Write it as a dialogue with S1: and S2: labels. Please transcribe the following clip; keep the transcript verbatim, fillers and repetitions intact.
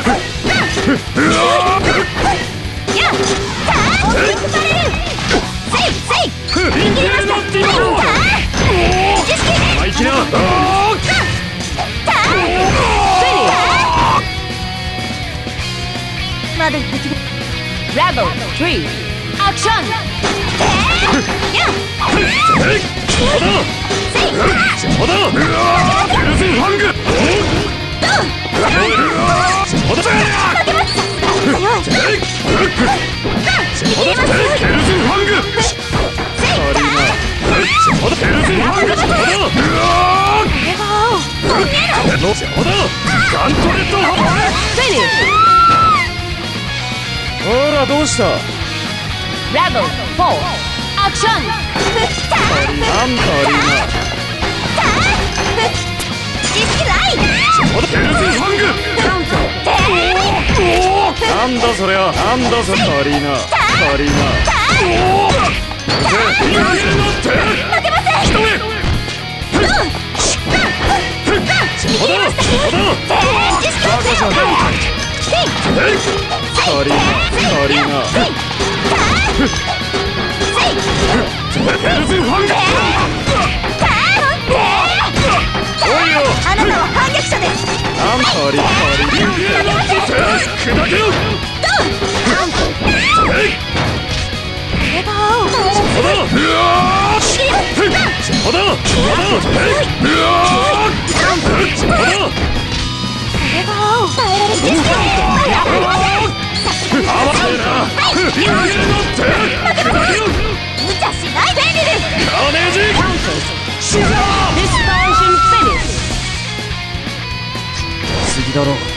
S1: Rebel three action! Finish!
S2: ほらどうした？
S1: Rebel four action!
S2: なんだあれ
S1: 意識ない
S2: なんだそりゃ、なんだそれカリーナカリーナ
S1: 負けませんカ
S2: リーナカリーナ
S1: あなたは反逆者です。
S2: なんカリカリ
S1: 砕けろ
S2: 次だろ。